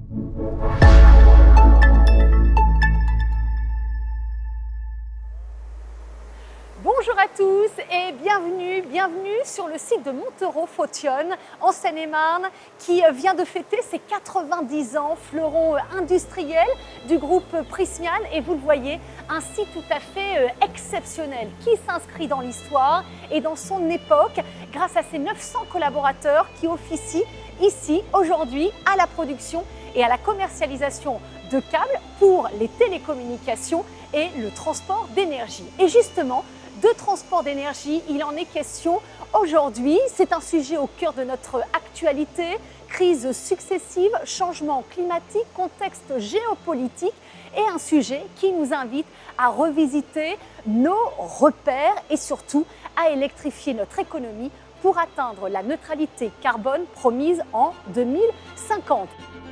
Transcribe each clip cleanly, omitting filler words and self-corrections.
Bonjour à tous et bienvenue sur le site de Montereau-Photionne en Seine-et-Marne qui vient de fêter ses 90 ans, fleuron industriel du groupe Prysmian, et vous le voyez, un site tout à fait exceptionnel qui s'inscrit dans l'histoire et dans son époque grâce à ses 900 collaborateurs qui officient ici aujourd'hui à la production et à la commercialisation de câbles pour les télécommunications et le transport d'énergie. Et justement, de transport d'énergie, il en est question aujourd'hui. C'est un sujet au cœur de notre actualité. Crises successives, changements climatiques, contexte géopolitique et un sujet qui nous invite à revisiter nos repères et surtout à électrifier notre économie pour atteindre la neutralité carbone promise en 2050.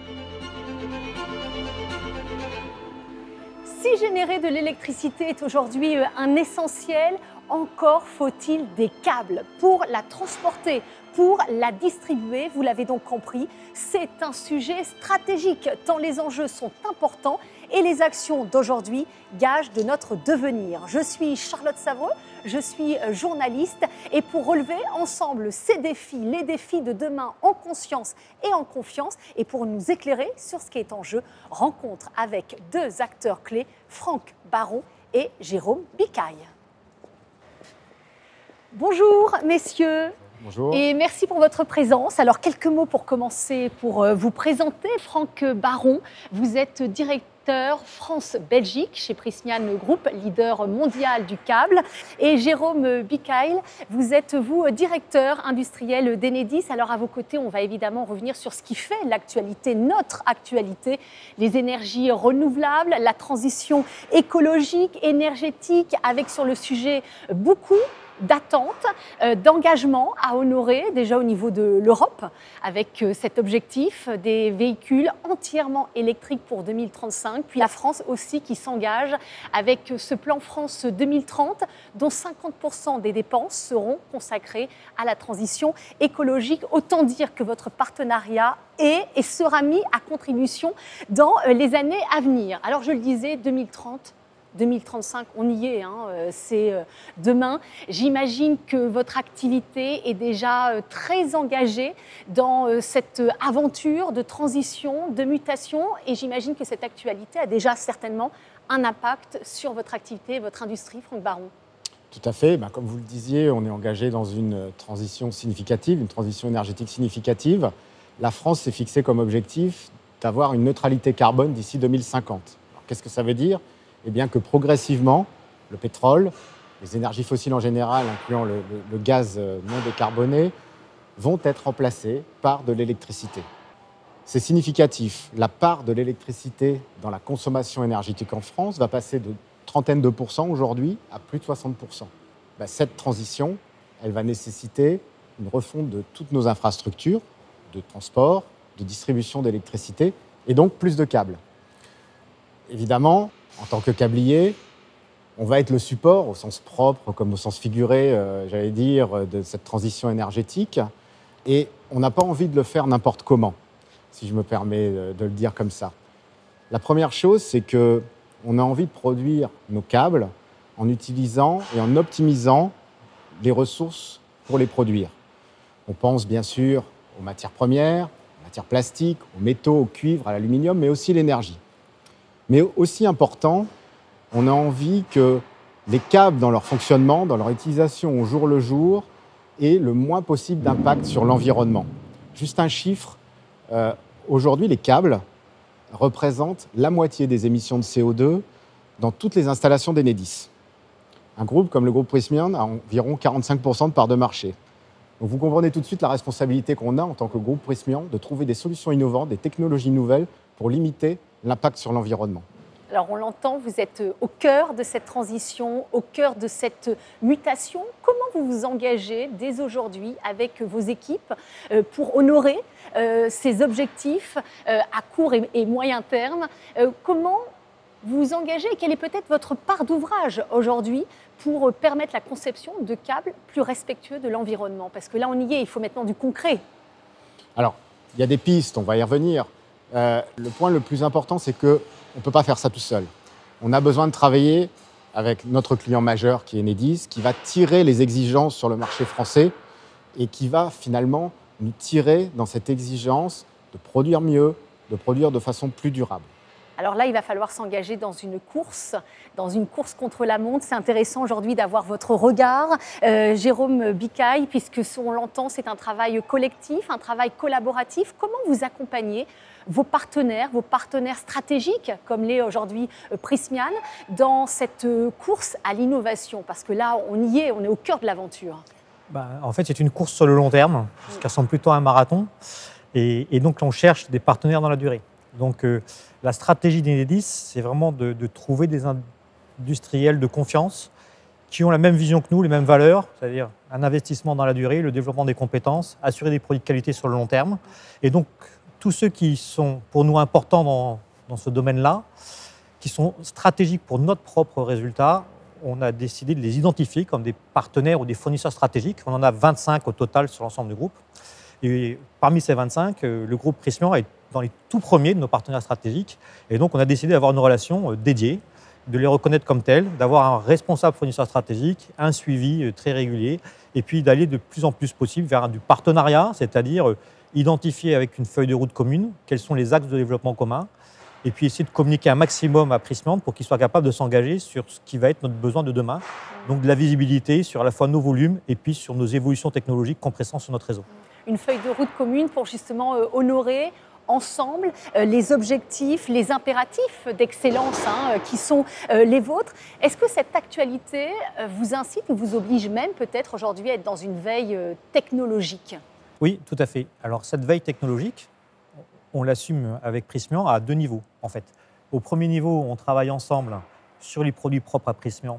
Si générer de l'électricité est aujourd'hui un essentiel, encore faut-il des câbles pour la transporter, pour la distribuer. Vous l'avez donc compris, c'est un sujet stratégique tant les enjeux sont importants et les actions d'aujourd'hui gagent de notre devenir. Je suis Charlotte Savreau, je suis journaliste et pour relever ensemble ces défis, les défis de demain en conscience et en confiance et pour nous éclairer sur ce qui est en jeu, rencontre avec deux acteurs clés, Franck Baron et Jérôme Bicaille. Bonjour messieurs. Bonjour. Et merci pour votre présence. Alors quelques mots pour commencer, pour vous présenter. Franck Baron, vous êtes directeur France-Belgique chez Prysmian Group, leader mondial du câble. Et Jérôme Bicaille, vous êtes directeur industriel d'Enedis. Alors à vos côtés, on va évidemment revenir sur ce qui fait l'actualité, notre actualité, les énergies renouvelables, la transition écologique, énergétique, avec sur le sujet beaucoup d'attentes, d'engagements à honorer déjà au niveau de l'Europe avec cet objectif des véhicules entièrement électriques pour 2035, puis la France aussi qui s'engage avec ce plan France 2030 dont 50% des dépenses seront consacrées à la transition écologique. Autant dire que votre partenariat est et sera mis à contribution dans les années à venir. Alors je le disais, 2030, 2035, on y est, c'est demain. J'imagine que votre activité est déjà très engagée dans cette aventure de transition, de mutation, et j'imagine que cette actualité a déjà certainement un impact sur votre activité et votre industrie, Franck Baron. Tout à fait. Comme vous le disiez, on est engagé dans une transition significative, une transition énergétique significative. La France s'est fixée comme objectif d'avoir une neutralité carbone d'ici 2050. Alors, qu'est-ce que ça veut dire ? Eh bien que progressivement, le pétrole, les énergies fossiles en général, incluant le gaz non décarboné, vont être remplacés par de l'électricité. C'est significatif. La part de l'électricité dans la consommation énergétique en France va passer de 32% aujourd'hui à plus de 60%. Cette transition, elle va nécessiter une refonte de toutes nos infrastructures de transport, de distribution d'électricité et donc plus de câbles. Évidemment, en tant que câblier, on va être le support, au sens propre comme au sens figuré, j'allais dire, de cette transition énergétique. Et on n'a pas envie de le faire n'importe comment, si je me permets de le dire comme ça. La première chose, c'est qu'on a envie de produire nos câbles en utilisant et en optimisant les ressources pour les produire. On pense bien sûr aux matières premières, aux matières plastiques, aux métaux, au cuivre, à l'aluminium, mais aussi l'énergie. Mais aussi important, on a envie que les câbles, dans leur fonctionnement, dans leur utilisation au jour le jour, aient le moins possible d'impact sur l'environnement. Juste un chiffre, aujourd'hui, les câbles représentent la moitié des émissions de CO2 dans toutes les installations d'Enedis. Un groupe comme le groupe Prysmian a environ 45% de part de marché. Donc vous comprenez tout de suite la responsabilité qu'on a en tant que groupe Prysmian de trouver des solutions innovantes, des technologies nouvelles pour limiter l'impact sur l'environnement. Alors on l'entend, vous êtes au cœur de cette transition, au cœur de cette mutation. Comment vous vous engagez dès aujourd'hui avec vos équipes pour honorer ces objectifs à court et moyen terme? Comment vous vous engagez et quelle est peut-être votre part d'ouvrage aujourd'hui pour permettre la conception de câbles plus respectueux de l'environnement? Parce que là, on y est, il faut maintenant du concret. Alors, il y a des pistes, on va y revenir. Le point le plus important, c'est qu'on ne peut pas faire ça tout seul. On a besoin de travailler avec notre client majeur qui est Enedis, qui va tirer les exigences sur le marché français et qui va finalement nous tirer dans cette exigence de produire mieux, de produire de façon plus durable. Alors là, il va falloir s'engager dans une course contre la montre. C'est intéressant aujourd'hui d'avoir votre regard, Jérôme Bicaille, puisque on l'entend, c'est un travail collectif, un travail collaboratif. Comment vous accompagnez vos partenaires stratégiques, comme l'est aujourd'hui Prysmian, dans cette course à l'innovation? Parce que là, on y est, on est au cœur de l'aventure. En fait, c'est une course sur le long terme, ce qui ressemble plutôt à un marathon. Et donc, on cherche des partenaires dans la durée. Donc, la stratégie d'Enedis, c'est vraiment de trouver des industriels de confiance qui ont la même vision que nous, les mêmes valeurs, c'est-à-dire un investissement dans la durée, le développement des compétences, assurer des produits de qualité sur le long terme. Et donc, tous ceux qui sont pour nous importants dans ce domaine-là, qui sont stratégiques pour notre propre résultat, on a décidé de les identifier comme des partenaires ou des fournisseurs stratégiques. On en a 25 au total sur l'ensemble du groupe. Et parmi ces 25, le groupe Prysmian est dans les tout premiers de nos partenaires stratégiques. Et donc, on a décidé d'avoir une relation dédiée, de les reconnaître comme tels, d'avoir un responsable fournisseur stratégique, un suivi très régulier, et puis d'aller de plus en plus possible vers du partenariat, c'est-à-dire identifier avec une feuille de route commune quels sont les axes de développement communs, et puis essayer de communiquer un maximum à Prysmian pour qu'il soit capable de s'engager sur ce qui va être notre besoin de demain. Donc de la visibilité sur à la fois nos volumes et puis sur nos évolutions technologiques compressant sur notre réseau. Une feuille de route commune pour justement honorer ensemble les objectifs, les impératifs d'excellence qui sont les vôtres. Est-ce que cette actualité vous incite ou vous oblige même peut-être aujourd'hui à être dans une veille technologique? Oui, tout à fait. Alors cette veille technologique, on l'assume avec Prysmian à deux niveaux en fait. Au premier niveau, on travaille ensemble sur les produits propres à Prysmian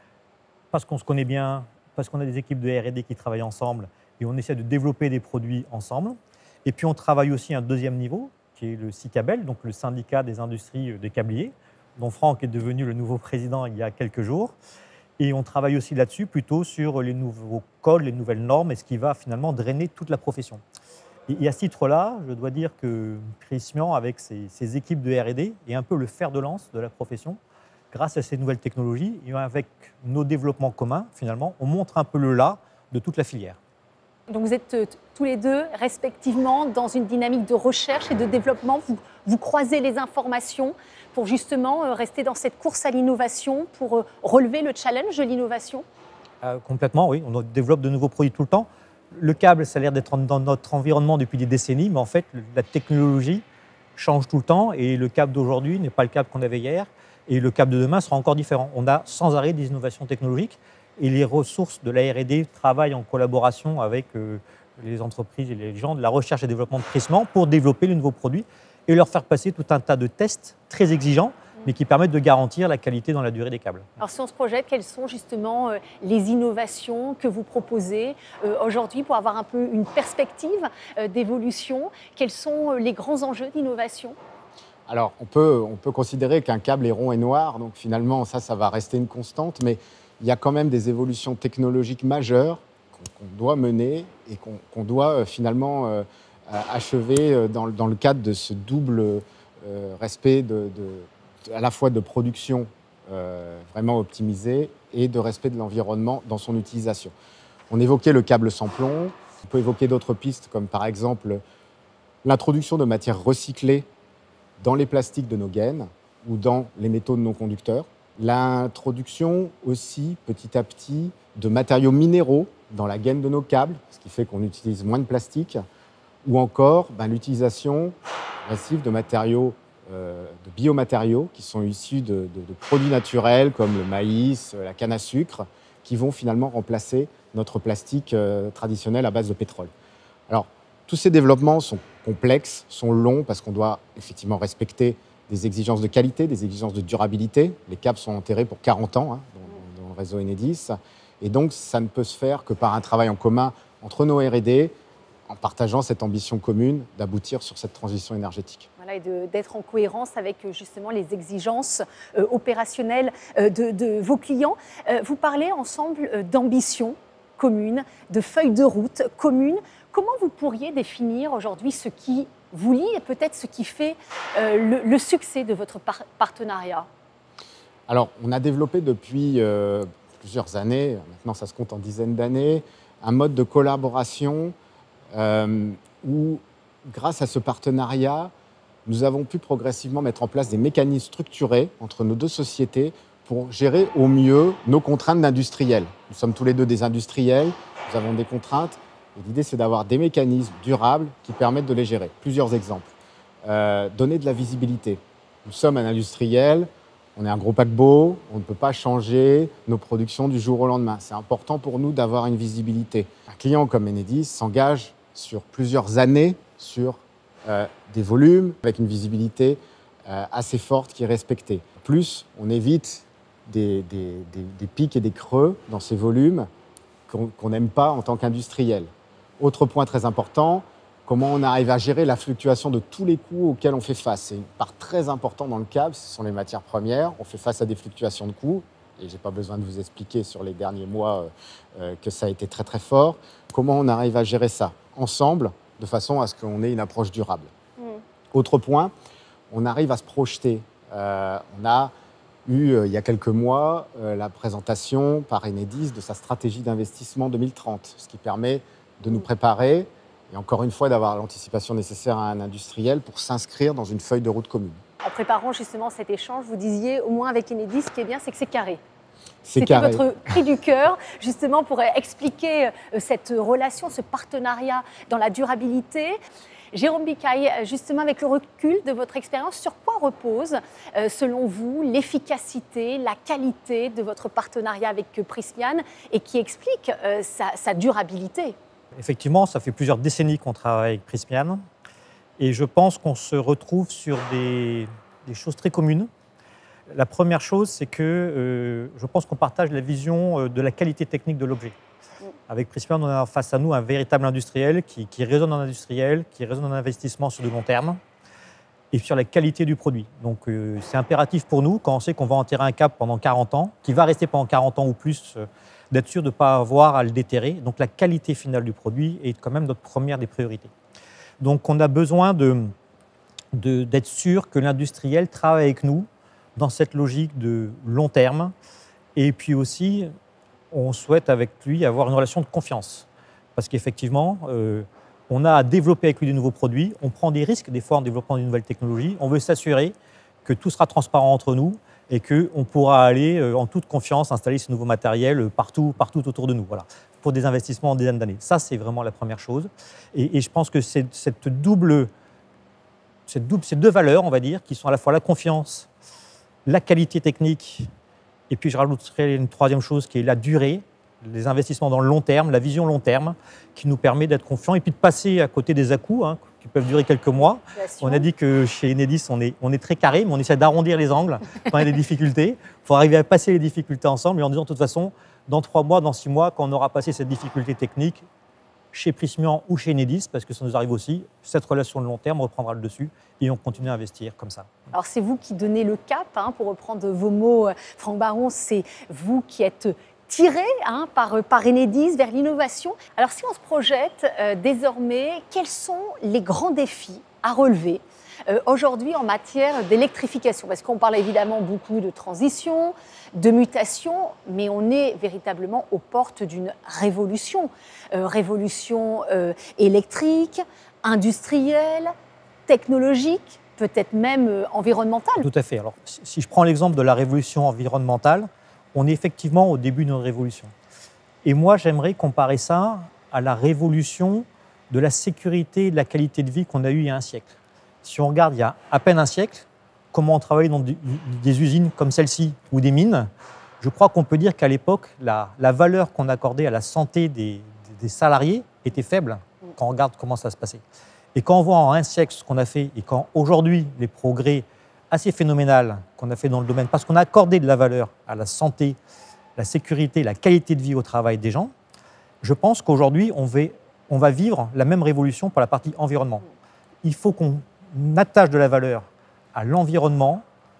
parce qu'on se connaît bien, parce qu'on a des équipes de R&D qui travaillent ensemble et on essaie de développer des produits ensemble. Et puis on travaille aussi à un deuxième niveau, qui est le SICABEL, donc le syndicat des industries des câbliers, dont Franck est devenu le nouveau président il y a quelques jours. Et on travaille aussi là-dessus, plutôt sur les nouveaux codes, les nouvelles normes, et ce qui va finalement drainer toute la profession. Et à ce titre-là, je dois dire que Prysmian, avec ses équipes de R&D, est un peu le fer de lance de la profession, grâce à ces nouvelles technologies. Et avec nos développements communs, finalement, on montre un peu le là de toute la filière. Donc vous êtes tous les deux respectivement dans une dynamique de recherche et de développement. Vous croisez les informations pour justement rester dans cette course à l'innovation, pour relever le challenge de l'innovation? Complètement, oui. On développe de nouveaux produits tout le temps. Le câble, ça a l'air d'être dans notre environnement depuis des décennies, mais en fait, la technologie change tout le temps et le câble d'aujourd'hui n'est pas le câble qu'on avait hier et le câble de demain sera encore différent. On a sans arrêt des innovations technologiques. Et les ressources de la R&D travaillent en collaboration avec les entreprises et les gens de la recherche et développement de Prysmian pour développer les nouveaux produits et leur faire passer tout un tas de tests très exigeants, mais qui permettent de garantir la qualité dans la durée des câbles. Alors si on se projette, quelles sont justement les innovations que vous proposez aujourd'hui pour avoir un peu une perspective d'évolution? Quels sont les grands enjeux d'innovation? Alors, on peut considérer qu'un câble est rond et noir, donc finalement, ça va rester une constante, mais il y a quand même des évolutions technologiques majeures qu'on doit mener et qu'on doit finalement achever dans le cadre de ce double respect à la fois de production vraiment optimisée et de respect de l'environnement dans son utilisation. On évoquait le câble sans plomb, on peut évoquer d'autres pistes comme par exemple l'introduction de matières recyclées dans les plastiques de nos gaines ou dans les métaux non conducteurs. L'introduction aussi, petit à petit, de matériaux minéraux dans la gaine de nos câbles, ce qui fait qu'on utilise moins de plastique, ou encore l'utilisation massive de matériaux, de biomatériaux qui sont issus de produits naturels comme le maïs, la canne à sucre, qui vont finalement remplacer notre plastique traditionnel à base de pétrole. Alors, tous ces développements sont complexes, sont longs, parce qu'on doit effectivement respecter des exigences de qualité, des exigences de durabilité. Les câbles sont enterrés pour 40 ans dans le réseau Enedis. Et donc, ça ne peut se faire que par un travail en commun entre nos R&D, en partageant cette ambition commune d'aboutir sur cette transition énergétique. Voilà, et d'être en cohérence avec justement les exigences opérationnelles de vos clients. Vous parlez ensemble d'ambition commune, de feuille de route commune. Comment vous pourriez définir aujourd'hui ce qui vous lie et peut-être ce qui fait le succès de votre partenariat? Alors, on a développé depuis plusieurs années, maintenant ça se compte en dizaines d'années, un mode de collaboration où, grâce à ce partenariat, nous avons pu progressivement mettre en place des mécanismes structurés entre nos deux sociétés pour gérer au mieux nos contraintes d'industriels. Nous sommes tous les deux des industriels, nous avons des contraintes, et l'idée c'est d'avoir des mécanismes durables qui permettent de les gérer. Plusieurs exemples. Donner de la visibilité. Nous sommes un industriel, on est un gros paquebot, on ne peut pas changer nos productions du jour au lendemain. C'est important pour nous d'avoir une visibilité. Un client comme Enedis s'engage sur plusieurs années sur des volumes avec une visibilité assez forte qui est respectée. Plus, on évite des pics et des creux dans ces volumes qu'on n'aime pas en tant qu'industriel. Autre point très important, comment on arrive à gérer la fluctuation de tous les coûts auxquels on fait face. C'est une part très importante dans le câble, ce sont les matières premières. On fait face à des fluctuations de coûts, et je n'ai pas besoin de vous expliquer sur les derniers mois que ça a été très très fort. Comment on arrive à gérer ça ensemble, de façon à ce qu'on ait une approche durable. Autre point, on arrive à se projeter. On a eu, il y a quelques mois, la présentation par Enedis de sa stratégie d'investissement 2030, ce qui permet de nous préparer et encore une fois d'avoir l'anticipation nécessaire à un industriel pour s'inscrire dans une feuille de route commune. En préparant justement cet échange, vous disiez, au moins avec Enedis, ce qui est bien, c'est que c'est carré. C'était votre cri du cœur, justement, pour expliquer cette relation, ce partenariat dans la durabilité. Jérôme Bicaille, justement, avec le recul de votre expérience, sur quoi repose, selon vous, l'efficacité, la qualité de votre partenariat avec Prysmian et qui explique sa durabilité? Effectivement, ça fait plusieurs décennies qu'on travaille avec Prysmian et je pense qu'on se retrouve sur des choses très communes. La première chose, c'est que je pense qu'on partage la vision de la qualité technique de l'objet. Avec Prysmian, on a face à nous un véritable industriel qui raisonne en industriel, qui raisonne en investissement sur du long terme et sur la qualité du produit. Donc c'est impératif pour nous, quand on sait qu'on va enterrer un câble pendant 40 ans, qui va rester pendant 40 ans ou plus, d'être sûr de ne pas avoir à le déterrer. Donc la qualité finale du produit est quand même notre première des priorités. Donc on a besoin d'être sûr que l'industriel travaille avec nous dans cette logique de long terme. Et puis aussi, on souhaite avec lui avoir une relation de confiance. Parce qu'effectivement, on a à développer avec lui de nouveaux produits, on prend des risques des fois en développant de nouvelles technologies, on veut s'assurer que tout sera transparent entre nous et qu'on pourra aller en toute confiance installer ce nouveau matériel partout autour de nous, voilà, pour des investissements en dizaines d'années. Ça, c'est vraiment la première chose. Et je pense que ces deux valeurs, on va dire, qui sont à la fois la confiance, la qualité technique, et puis je rajouterai une troisième chose qui est la durée, les investissements dans le long terme, la vision long terme, qui nous permet d'être confiants et puis de passer à côté des à-coups, qui peuvent durer quelques mois. On a dit que chez Enedis, on est très carré, mais on essaie d'arrondir les angles quand il y a des difficultés. Il faut arriver à passer les difficultés ensemble et en disant de toute façon, dans 3 mois, dans 6 mois, quand on aura passé cette difficulté technique, chez Prysmian ou chez Enedis, parce que ça nous arrive aussi, cette relation de long terme reprendra le dessus et on continue à investir comme ça. Alors c'est vous qui donnez le cap, pour reprendre vos mots, Franck Baron, c'est vous qui êtes tiré par Enedis vers l'innovation. Alors si on se projette désormais, quels sont les grands défis à relever aujourd'hui en matière d'électrification? Parce qu'on parle évidemment beaucoup de transition, de mutation, mais on est véritablement aux portes d'une révolution. Révolution électrique, industrielle, technologique, peut-être même environnementale. Tout à fait. Alors, si je prends l'exemple de la révolution environnementale, on est effectivement au début d'une révolution. Et moi, j'aimerais comparer ça à la révolution de la sécurité et de la qualité de vie qu'on a eue il y a un siècle. Si on regarde il y a à peine un siècle, comment on travaillait dans des usines comme celle-ci ou des mines, je crois qu'on peut dire qu'à l'époque, la valeur qu'on accordait à la santé des salariés était faible quand on regarde comment ça se passait. Et quand on voit en un siècle ce qu'on a fait et quand aujourd'hui les progrès assez phénoménal qu'on a fait dans le domaine, parce qu'on a accordé de la valeur à la santé, la sécurité, la qualité de vie au travail des gens, je pense qu'aujourd'hui, on va vivre la même révolution pour la partie environnement. Il faut qu'on attache de la valeur à l'environnement,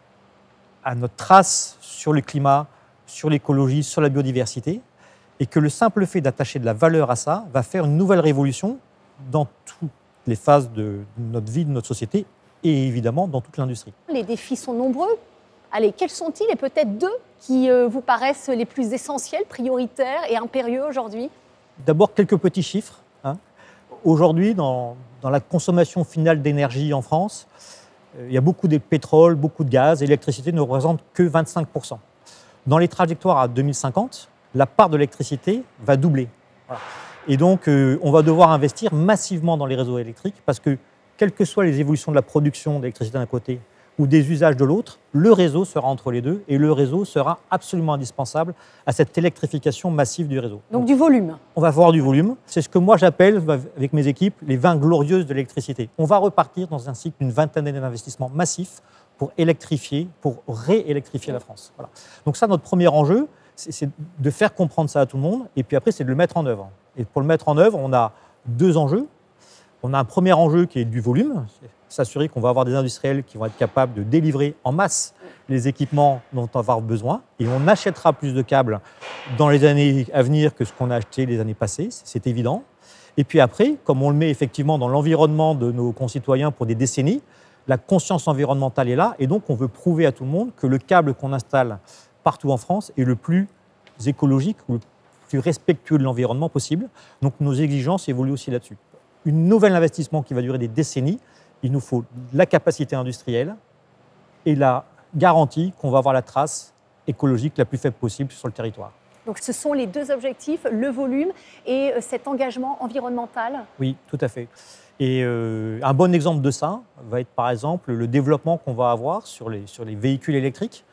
à notre trace sur le climat, sur l'écologie, sur la biodiversité, et que le simple fait d'attacher de la valeur à ça va faire une nouvelle révolution dans les phases de notre vie, de notre société et évidemment dans toute l'industrie. Les défis sont nombreux. Allez, quels sont-ils et peut-être deux qui vous paraissent les plus essentiels, prioritaires et impérieux aujourd'hui? D'abord, quelques petits chiffres. Aujourd'hui, dans la consommation finale d'énergie en France, il y a beaucoup de pétrole, beaucoup de gaz, et l'électricité ne représente que 25%. Dans les trajectoires à 2050, la part de l'électricité va doubler. Voilà. Et donc, on va devoir investir massivement dans les réseaux électriques parce que, quelles que soient les évolutions de la production d'électricité d'un côté ou des usages de l'autre, le réseau sera entre les deux et le réseau sera absolument indispensable à cette électrification massive du réseau. Donc du volume. On va avoir du volume. C'est ce que moi j'appelle, avec mes équipes, les 20 glorieuses de l'électricité. On va repartir dans un cycle d'une vingtaine d'années d'investissement massif pour électrifier, pour réélectrifier la France. Voilà. Donc ça, notre premier enjeu, c'est de faire comprendre ça à tout le monde et puis après, c'est de le mettre en œuvre. Et pour le mettre en œuvre, on a deux enjeux. On a un premier enjeu qui est du volume, s'assurer qu'on va avoir des industriels qui vont être capables de délivrer en masse les équipements dont on va avoir besoin. Et on achètera plus de câbles dans les années à venir que ce qu'on a acheté les années passées, c'est évident. Et puis après, comme on le met effectivement dans l'environnement de nos concitoyens pour des décennies, la conscience environnementale est là. Et donc, on veut prouver à tout le monde que le câble qu'on installe partout en France est le plus écologique ou le plus respectueux de l'environnement possible. Donc, nos exigences évoluent aussi là-dessus. Une nouvel investissement qui va durer des décennies, il nous faut la capacité industrielle et la garantie qu'on va avoir la trace écologique la plus faible possible sur le territoire. Donc ce sont les deux objectifs, le volume et cet engagement environnemental? Oui, tout à fait. Et un bon exemple de ça va être par exemple le développement qu'on va avoir sur les véhicules électriques.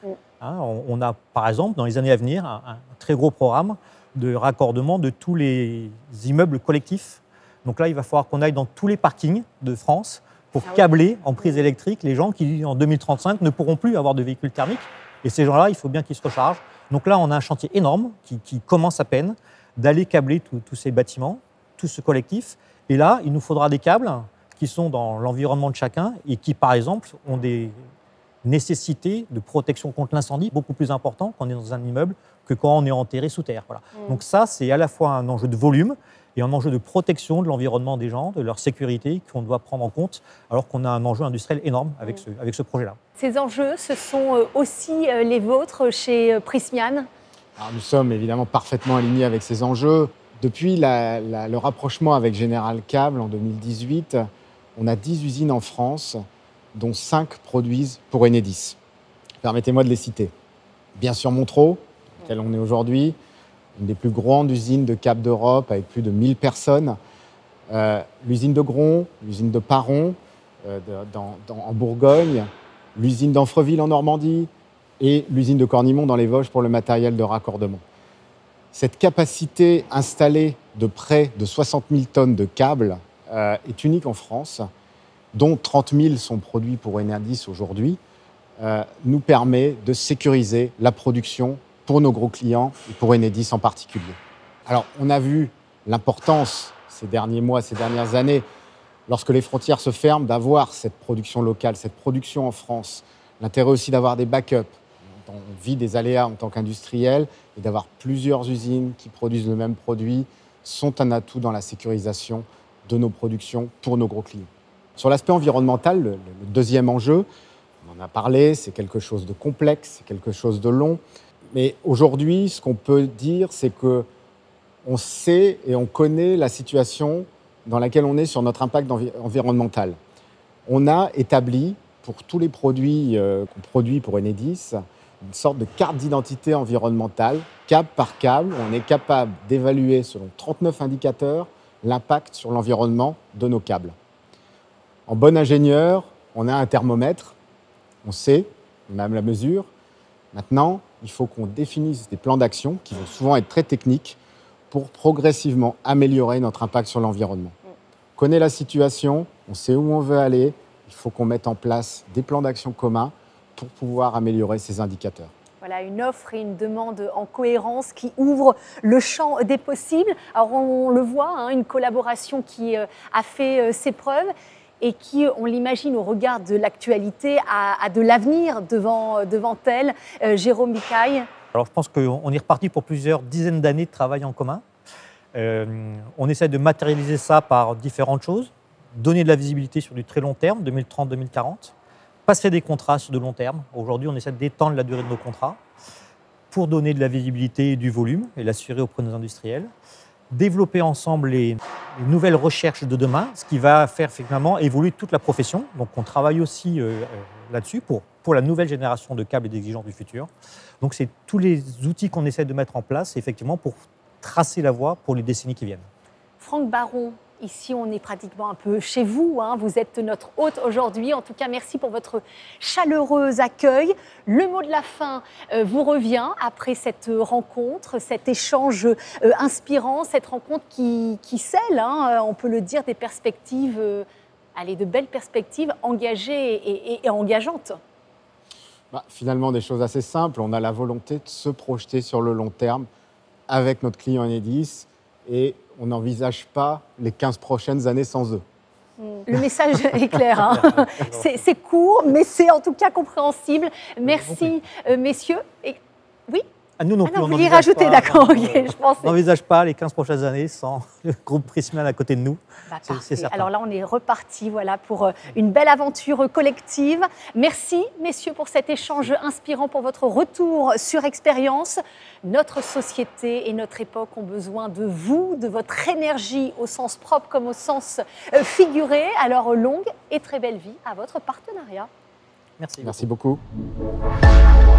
On a par exemple dans les années à venir un très gros programme de raccordement de tous les immeubles collectifs. Donc là, il va falloir qu'on aille dans tous les parkings de France pour câbler en prise électrique les gens qui, en 2035, ne pourront plus avoir de véhicules thermiques. Et ces gens-là, il faut bien qu'ils se rechargent. Donc là, on a un chantier énorme qui commence à peine d'aller câbler tous ces bâtiments, tout ce collectif. Et là, il nous faudra des câbles qui sont dans l'environnement de chacun et qui, par exemple, ont des nécessités de protection contre l'incendie beaucoup plus importantes quand on est dans un immeuble que quand on est enterré sous terre. Voilà. Donc ça, c'est à la fois un enjeu de volume et un enjeu de protection de l'environnement des gens, de leur sécurité qu'on doit prendre en compte, alors qu'on a un enjeu industriel énorme avec ce projet-là. Ces enjeux, ce sont aussi les vôtres chez Prysmian? Alors, nous sommes évidemment parfaitement alignés avec ces enjeux. Depuis le rapprochement avec General Câble en 2018, on a 10 usines en France, dont 5 produisent pour Enedis. Permettez-moi de les citer. Bien sûr Montereau, dans lequel on est aujourd'hui, une des plus grandes usines de câbles d'Europe avec plus de 1000 personnes. L'usine de Gron, l'usine de Paron en Bourgogne, l'usine d'Amfreville en Normandie et l'usine de Cornimont dans les Vosges pour le matériel de raccordement. Cette capacité installée de près de 60 000 tonnes de câbles est unique en France, dont 30 000 sont produits pour Enedis aujourd'hui, nous permet de sécuriser la production pour nos gros clients et pour Enedis en particulier. Alors, on a vu l'importance ces derniers mois, ces dernières années, lorsque les frontières se ferment, d'avoir cette production locale, cette production en France. L'intérêt aussi d'avoir des backups. On vit des aléas en tant qu'industriel et d'avoir plusieurs usines qui produisent le même produit sont un atout dans la sécurisation de nos productions pour nos gros clients. Sur l'aspect environnemental, le deuxième enjeu, on en a parlé, c'est quelque chose de complexe, c'est quelque chose de long. Mais aujourd'hui, ce qu'on peut dire, c'est qu'on sait et on connaît la situation dans laquelle on est sur notre impact environnemental. On a établi, pour tous les produits qu'on produit pour Enedis, une sorte de carte d'identité environnementale, câble par câble, où on est capable d'évaluer selon 39 indicateurs l'impact sur l'environnement de nos câbles. En bon ingénieur, on a un thermomètre, on sait, on a la mesure. Maintenant, il faut qu'on définisse des plans d'action qui vont souvent être très techniques pour progressivement améliorer notre impact sur l'environnement. On connaît la situation, on sait où on veut aller, il faut qu'on mette en place des plans d'action communs pour pouvoir améliorer ces indicateurs. Voilà, une offre et une demande en cohérence qui ouvre le champ des possibles. Alors on le voit, une collaboration qui a fait ses preuves et qui, on l'imagine au regard de l'actualité, a de l'avenir devant elle. Jérôme Bicaille. Alors je pense qu'on est reparti pour plusieurs dizaines d'années de travail en commun. On essaie de matérialiser ça par différentes choses. donner de la visibilité sur du très long terme, 2030-2040, passer des contrats sur de long terme. Aujourd'hui, on essaie d'étendre la durée de nos contrats pour donner de la visibilité et du volume et l'assurer auprès de nos industriels. Développer ensemble les nouvelles recherches de demain, ce qui va faire finalement évoluer toute la profession. Donc on travaille aussi là-dessus pour la nouvelle génération de câbles et d'exigences du futur. Donc c'est tous les outils qu'on essaie de mettre en place effectivement pour tracer la voie pour les décennies qui viennent. Franck Baron, ici on est pratiquement un peu chez vous, hein. Vous êtes notre hôte aujourd'hui. En tout cas, merci pour votre chaleureux accueil. Le mot de la fin vous revient après cette rencontre, cet échange inspirant, cette rencontre qui scelle, hein, on peut le dire, des perspectives, de belles perspectives engagées et engageantes. Finalement, des choses assez simples. On a la volonté de se projeter sur le long terme avec notre client Enedis et on n'envisage pas les 15 prochaines années sans eux. Le message est clair. Hein. C'est court, mais c'est en tout cas compréhensible. Merci, messieurs. Et... Oui. Nous non plus, vous vouliez rajouter, d'accord. On n'envisage pas les 15 prochaines années sans le groupe Prysmian à côté de nous. C'est certain. Alors là, on est reparti pour une belle aventure collective. Merci, messieurs, pour cet échange inspirant, pour votre retour sur expérience. Notre société et notre époque ont besoin de vous, de votre énergie au sens propre comme au sens figuré. Alors, longue et très belle vie à votre partenariat. Merci. Merci beaucoup.